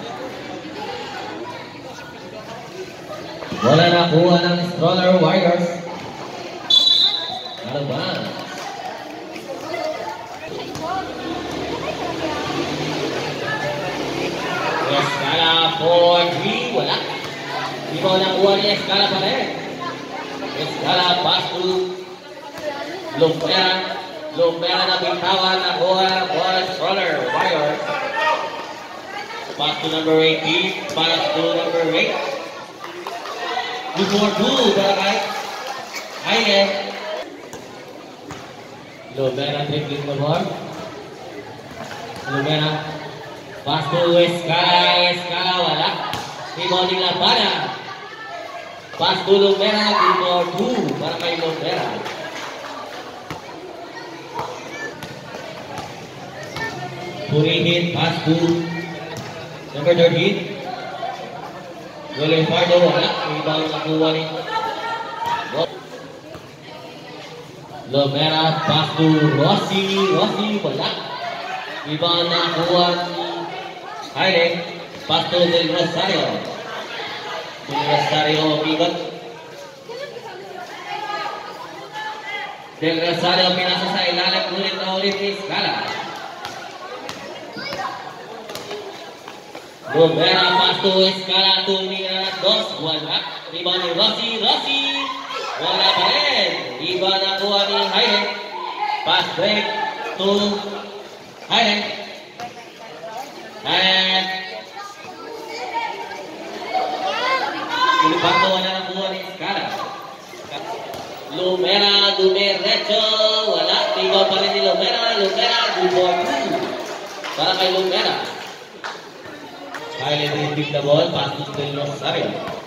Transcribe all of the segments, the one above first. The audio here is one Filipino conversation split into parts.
Wala na kuha ng Stroller Warriors. Ano ba? Escala 4-3, wala. Di ba nakuha ni Escala pa rin? Escala pass to Lumpera na bitawan na kuha ng Stroller Warriors. Pass to number 18, pass to number 8. Before 2, barangay. Ayan. Lumpera dribbling the ball. Lumpera. Pass to Escala, wala. Rebounding Labana. Pass to Lumpera, before 2, barangay Lumpera. Purihin, pass to number 13. William Pardo, wala. Rebound na kuha ni Lumpera, pass to Rossi, wala. Rebound na kuha ni Haile, pass to Del Rosario. Del Rosario, bigot. Del Rosario, pinasa sa ilalim, ulit ni Escala. Lumpera, pass to Escala, tumira 2, wala. Rebound ni Rossi, wala pa rin. Rebound na kuha ni Haile. Pass break to Haile. And Lumpera, wala na kuha ni Escala. Lumpera, dumiretso, wala. Rebound pa rin ni Lumpera, before 2. Para kay Lumpera. Haile dribbling the ball, pass to Del Rosario.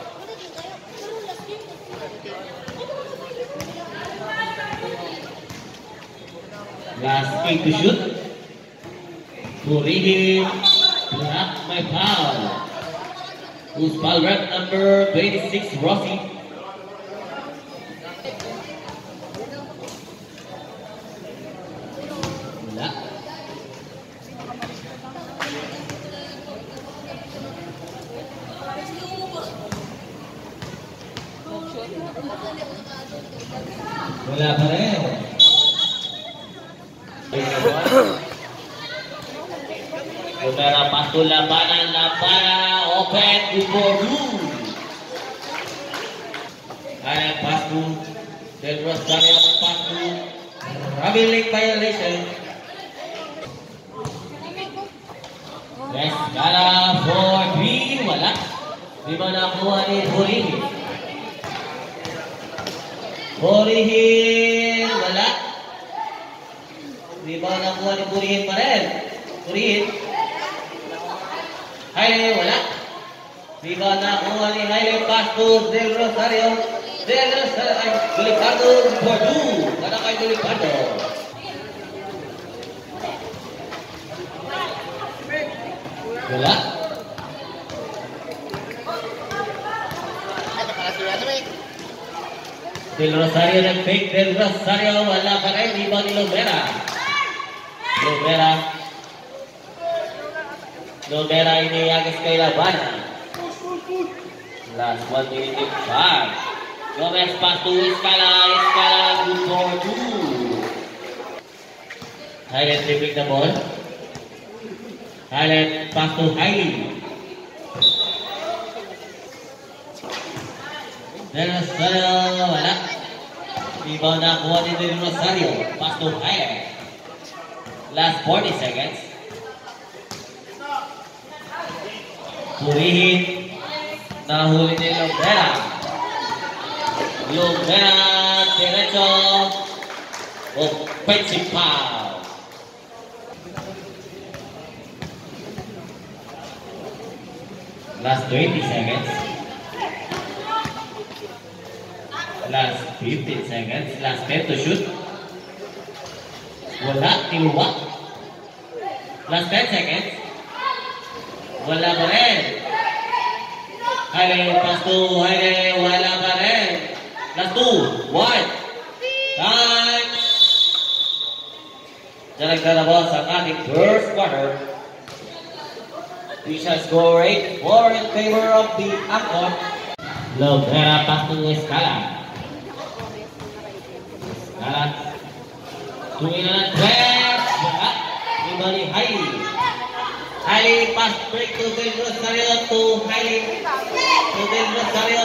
Last 8 to shoot. Purihin, block my foul. Who's foul rep number 26, Rossi. Wala. Wala pa rin. Lumpera, pass to Labana, open before 2. Ayan, pass to Del Rosario, pass to Rabilik violation. Escala 4-3, wala. Di ba nakuha ni Purihin, wala. Di ba nakuha ni Purihin pa rin? Purihin. Haile, wala. Di ba nakuha ni Haile, pass to Del Rosario. Ay, Dulipardo, for 2. Kada kay Dulipardo. Wala. Del Rosario nag-fake. Del Rosario, wala pa rin. Di ba ni Lumpera? Lumpera iniagis kay Labana. Last 1 minute in 5. Gomez pass to Escala, good for 2. Highland dribbling the ball. Highland pass to Haile. Del Rosario, wala. Rebound na kuha ni Del Rosario. Pass to Haile. Last 40 seconds. Purihin. Nahuli ni Lumpera. Derecho. Offensive foul. Last 20 seconds. Last 15 seconds. Last 10 to shoot. Wala, tinuwa. Last 10 seconds. Wala pa rin. Haile, pass to Haile, wala pa rin. Last 2, 1. Time. Diyan naglalabas ang ating first quarter. We shall score 8-4 in favor of the Angkor. Lovera pass to Escala. Escala. 12. Rebound Hailey. Hailey pass break to Del Rosario to Hailey. To Del Rosario.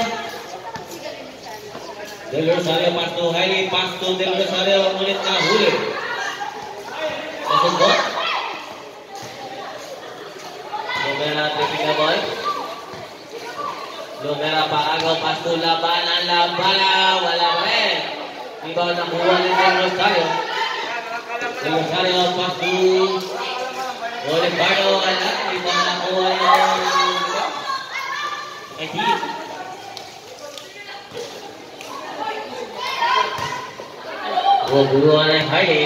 Del Rosario pass to Hailey. Pass to Del Rosario. Ngunit nahuli. Masuk Lovera taking the ball. Lovera paagaw pass to labanan. Wala pa rin. Rebound nakuha ni Del Rosario. Del Rosario pass to Olivardo. Rebound nakuha ni Edith. Buruan ay Hailey.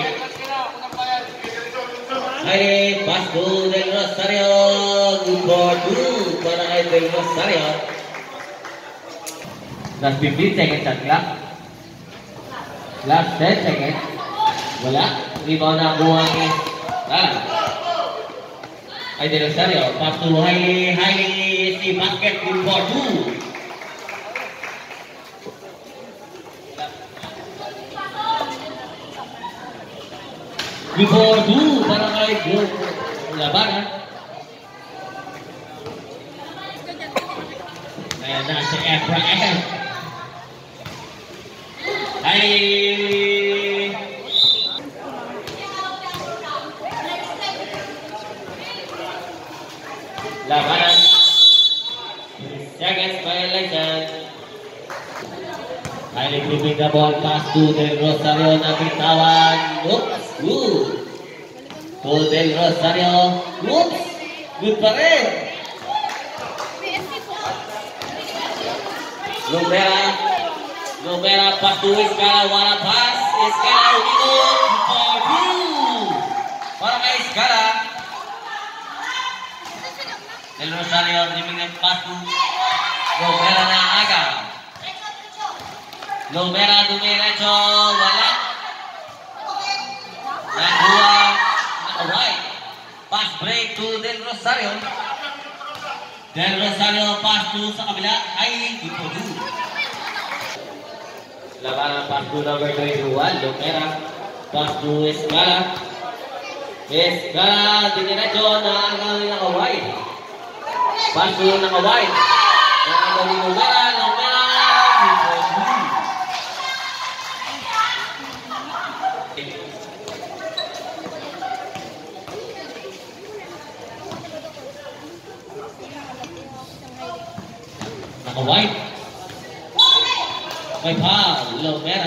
Hailey pass to Del Rosario. Good for 2 para kay Del Rosario. Last 15 seconds at clock. Last 10 seconds. Wala. Rebound na buha ni ay Del Rosario. Pass to Hailey. Hailey si basket. Good for 2. Before 2 para kay Group labanan. Ayan na si Efraim. Ay labanan. Seconds violation. Hailey flipping the ball pass to Del Rosario na bitawan. Oops. Good. To Del Rosario. Whoops. Good pa rin. Lovera pass to Escala. Wala pass. Escala umikot. For 2. Para kay Escala. Del Rosario dreaming pass to Lovera na aga. Lovera dumiretso. Wala. Nakuha, right. Pass break to Del Rosario. Del Rosario pass to sa kabila ay Ipodu. Labanan pass to number 21, Lovera. Pass to Escala. Escala, diniretso na ang naka-white. Pass to naka-white. Nakagaling Lovera, Ipodu. Naka-white. May foul. Lovera.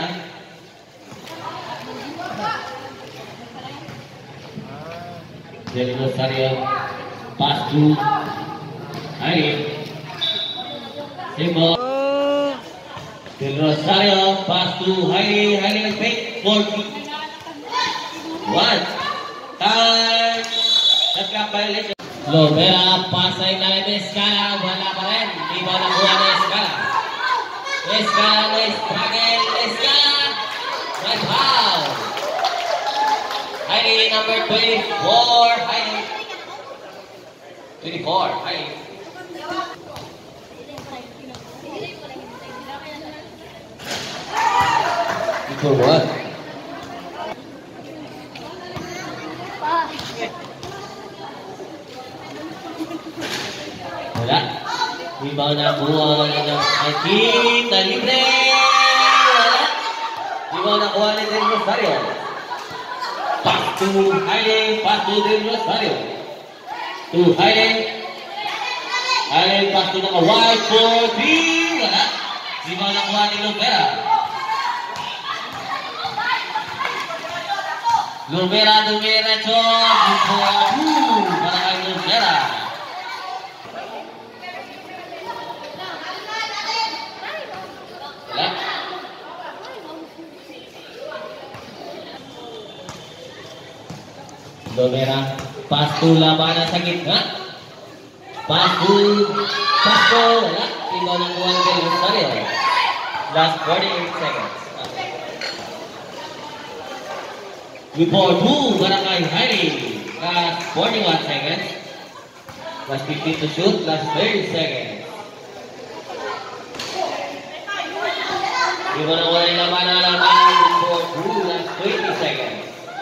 Del Rosario. Pass to Hailey. Simbo. Del Rosario. Pass to Hailey. Hailey nag-fake. 40. 1. Time. Nag-clock violation. Lovera pass ay namin Escala. Wala pa rin. Di ba nakuha na Escala? Escala na struggle. Escala. Right foul. Hailey number 24. Hailey. 24. Hailey. For what? Wala. Rebound na buha ng Hailey. Libre. Wala. Rebound na kuha ni Del Rosario. Pass to Hailey. Pass to Del Rosario. To Hailey. Hailey pass to naka-wide for 3. Wala. Rebound na kuha ni Lovera. Lovera dumiretso. For 2 para kay Lovera. Lovera, pass to labanan sa gitna. Pass to, wala. Tingnan ng kuha ng Del Rosario. Last 48 seconds. Before 2, para kay Hailey. Last 41 seconds. Last 15 to shoot, last 30 seconds. Iba na wala yung labanan ng for 2, last 20 seconds.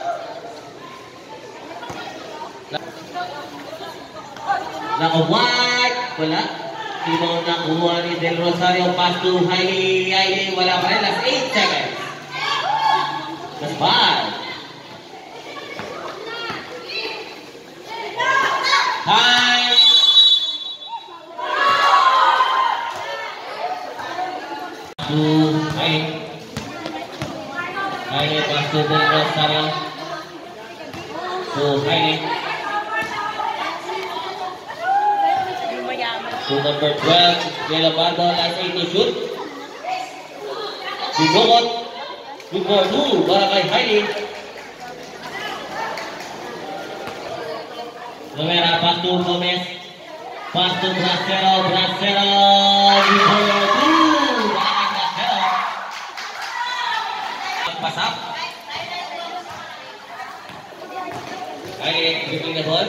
Naka-white, wala. Iba na nakuha ni Del Rosario, pass to Hailey, wala pa rin, last 8 seconds. Last 5. Time. To Hailey, pass to Del Rosario. To Hailey. To number 12, Leopardo, last 8 to shoot. Bigokot. Before 2, para kay Hailey. Lumera, pass to Gomez. Pass to Bracero. Bracero. Before 2, para kay Bracero. Pass up. Hailey, dribbling the ball.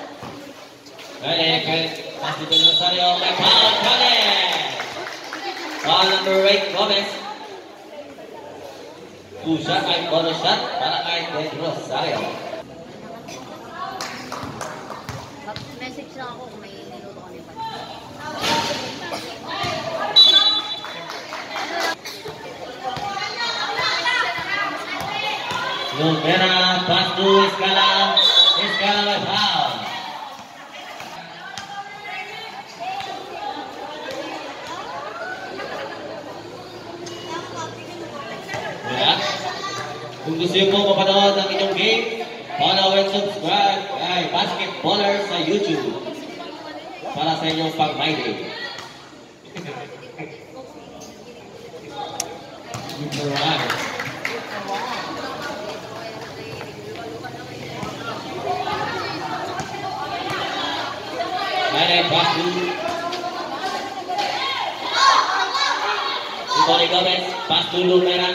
Hailey, pass to Del Rosario. May foul, Gomez. Foul number 8, Gomez. 2 shot ay bonus shot para kay Del Rosario. Message lang ako kung may niluto ko ni Pat. Lumera, pass to Escala. Escala may foul. Kung gusto nyo po mapanood ang inyong game, follow and subscribe kay Basketballers sa YouTube para sa inyong pag-my day. Hailey, pass to Tony Gomez, pass to Lumera.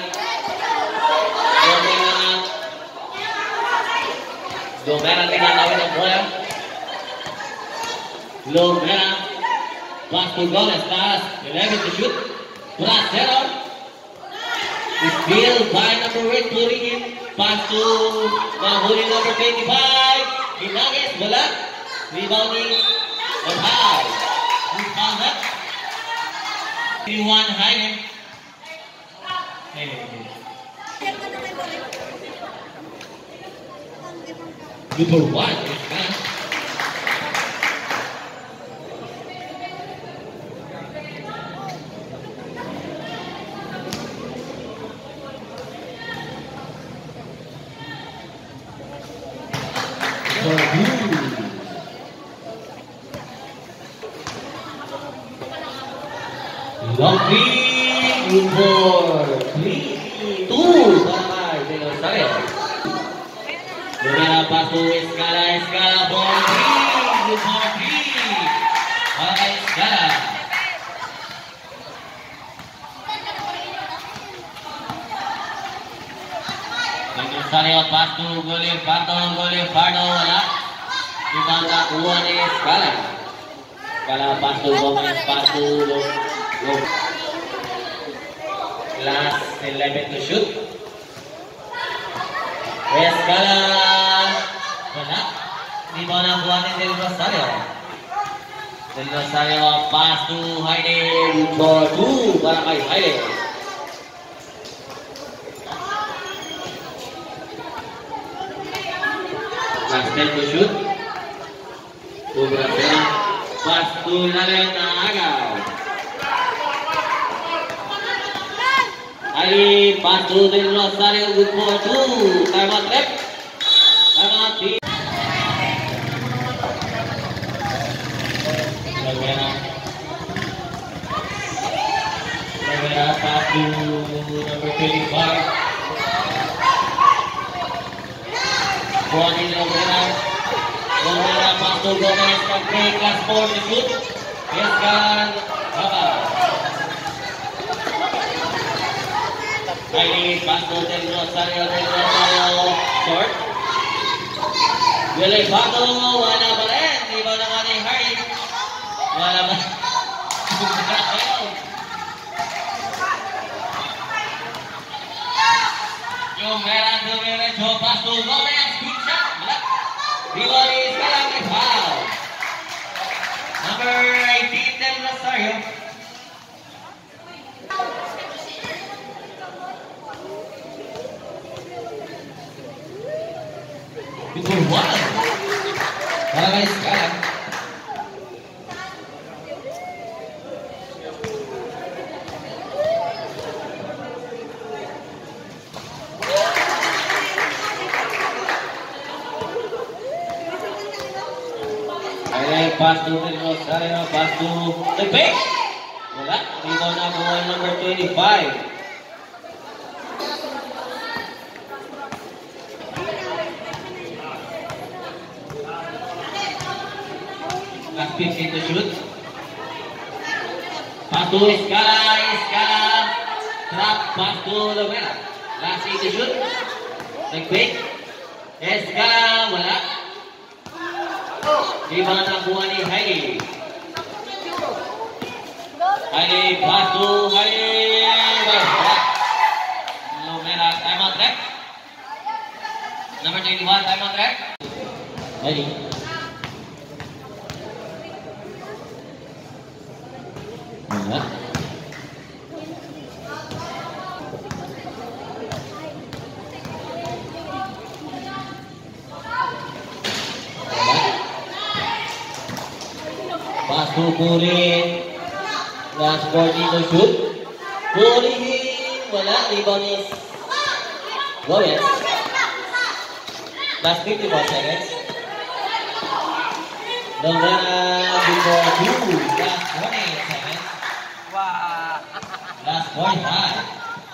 Lumera tinatawid ang bola. Lumera. Pass to Gomez. Taas. 11 to shoot. Bracero. Steal by number 8. Pulling in. Pass to mahuli number 25. Hinages. Wala. Rebounding. And high. Rebound up. 3-1 Hailey. Number 1 is back. Long three, good for 3, 2 para kay Del Rosario. Lumera, pass to Escala. Escala for 3, good for 3 para kay Escala. Del Rosario, pass to Golifardo. Golifardo, wala. Ibang nakuha ni Escala. Escala, pass to Gomez. Pass to last 11 to shoot. Escala. Wala. Di ba nakuha ni Del Rosario? Del Rosario, pass to Hailey. For 2 para kay Hailey. Last 10 to shoot. To Bracero. Pass to Lalet na agaw. Ali, pass to Del Rosario, good for 2. Time out left. Time out team. Lumera, pass to number 25. Buhanin Lumera. Lumera, pass to Gomez. Mag-break, last 4 to shoot. Yes, God. Baba. Hailey, pass to Del Rosario. Del Rosario, short. Golifardo, wala pa rin. Iba naman ni Hailey. Wala ba? Yung merah dumiretso, pass to Gomez, big shot. Rebound is Galang with foul. Number 18, Del Rosario. Good one. Para kay Galang. Pass to Del Rosario, pass to the bench. Wala. Rebound na po number 25. Last 15 to shoot. Pass to Escala. Trap, pass to Lovera. Last 8 to shoot. Nag-fake. Escala, wala. Rebound na buwan ni Hailey. Hailey, pass to Hailey. Lovera, time on track. Number 21, time on track. Hailey. Wala. Pass to Purin. Last 40 to shoot. Purin. Wala. Rebound is Gomez. Last 54 seconds. Lovera before 2. Last 28 seconds. Last 45.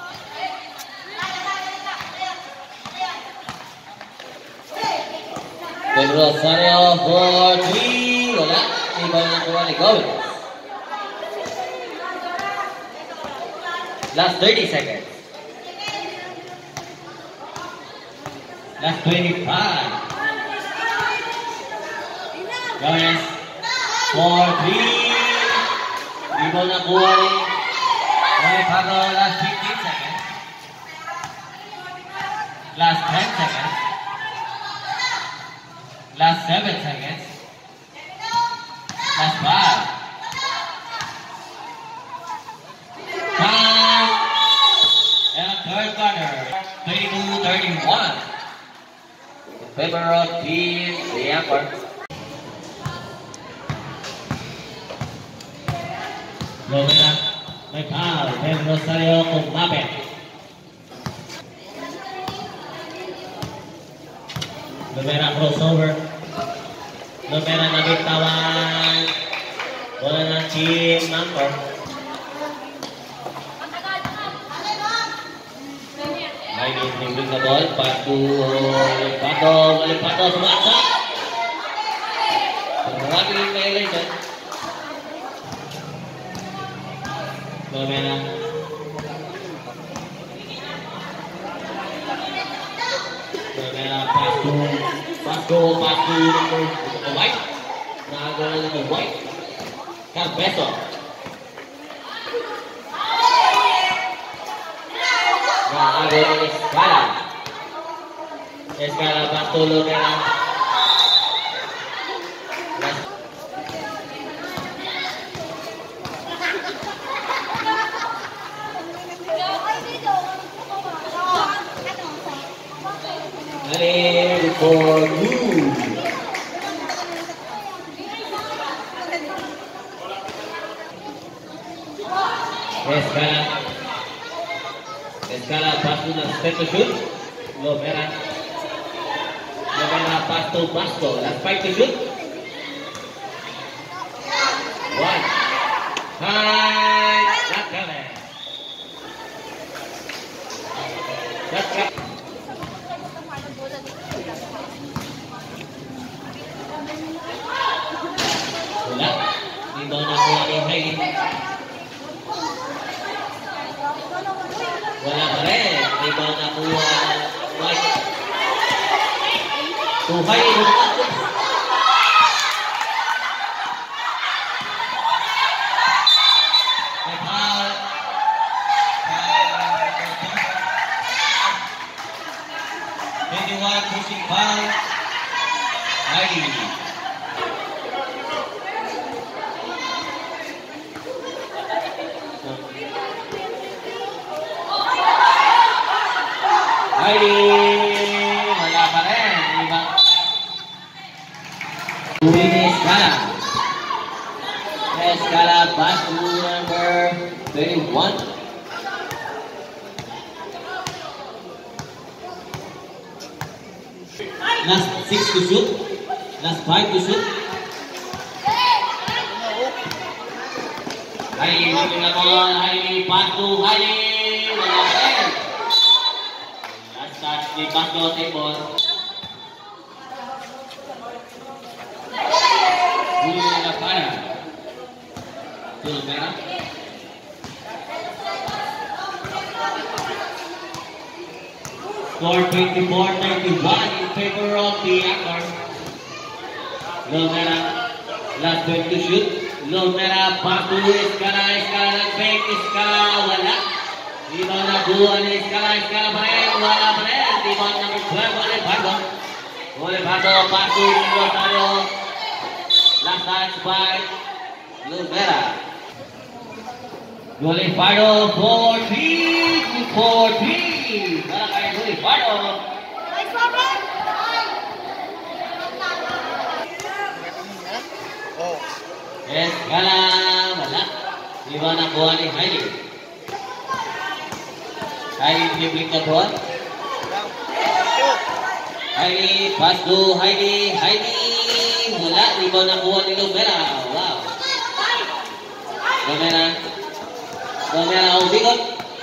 Del Rosario for 3. Wala. Rebound na kuha ni Gomez. Last 30 seconds. Last 25. Gomez for 3. Rebound na kuha ni Pago. Last 15 seconds. Last 10 seconds. Last 7 seconds. Last 5. Time. And third quarter. 32-31. In favor of Team Lianford. Lovera. May foul. Del Rosario kumapit. Lovera crossover. Lovera nabitawan. Wala na team number. Ay, nilibig na ball. Pass to Pato. Pato sumaksak. Maraming violation. Lovera. Lovera pass to number White. Nagawa na number White. Carpeso. Nagawa na Escala. Escala pass to Lovera. Ready for you. Escala pass to the step to shoot. Lovera pass to Basco. Last 5 to shoot. 1. High. Not coming. That's right. Wala. Rebound na kuha ni Hailey. Wala pa rin. Rebound na kuha White. To Hailey. Pusing foul. Heidi. Heidi. Wala pa rin. Diba? Uwini Escala. Escala pass to number 31. Last 6 to shoot. Last 5 to shoot. Heidi moving the ball. Heidi pass to Heidi. Wala pa rin. Last touch ni Pasto table. Huli na para. Tulmera. Score 24-31 in favor of the Akbar. Lomera, last 20 to shoot. Lomera, back to Escala. Escala nag-fake. Escala, wala. Rebound na buha ni Escala. Escala pa rin. Wala pa rin. Rebound number 12. Olivardo. Olivardo, back to Rosario. Last touch by Lomera. Olivardo, 14-14. Para kay Olivardo. Escala, wala. Rebound na buha ni Heidi. Heidi dribbling the ball. Heidi, pass to Heidi. Heidi, wala. Rebound na buha ni Lomera. Wow. Lomera, ubigot.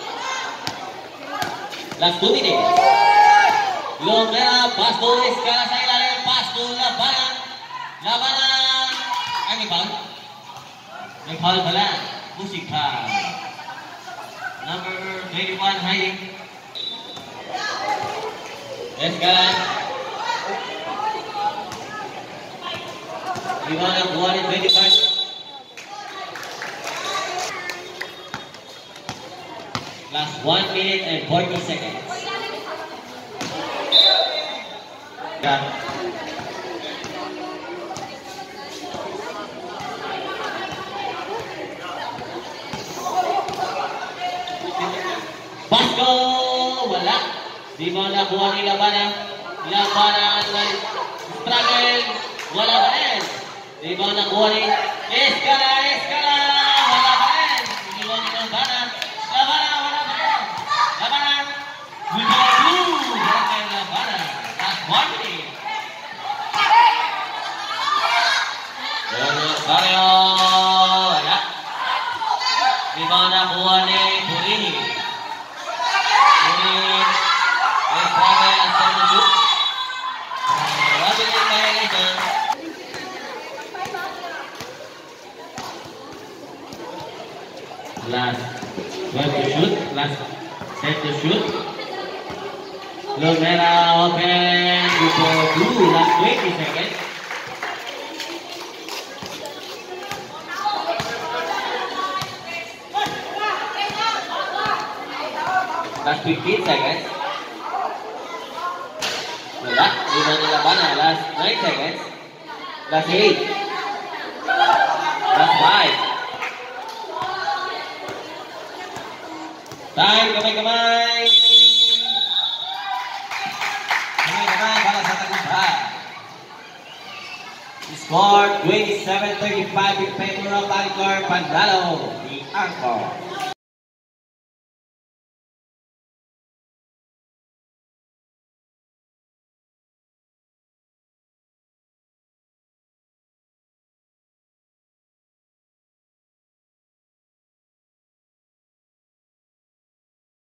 Last 2 minutes. Lomera, pass to Escala sa ilalim. Pass to Labanan. Labanan. Ay, may foul? May foul pala. Musika. Number 21, Heidi. Escala. Rebound ang buha ni 25. Last 1 minute and 40 seconds. Yeah. Basko! Wala. Di mo nakuha ni Labanan. Labanan may struggle. Wala pa rin. Di mo nakuha ni Escala. Escala! Wala pa rin. Di mo ni Labanan. Labanan! Wala pa rin. Labanan! We got two. Wala kay Labanan. Last 1 minute. Rosario! Wala. Di mo nakuha ni Purini. Last 12 to shoot, last 10 to shoot. Lomera open before 2, last 20 seconds. Last 15 seconds. Wala, lima ni Labanan. Last 9 seconds. Last 8. Last 5. Time, kamay-kamay! Kamay-kamay para sa tagumpay. Score 27-35 in favor of Angkor. Panalo, the Angkor.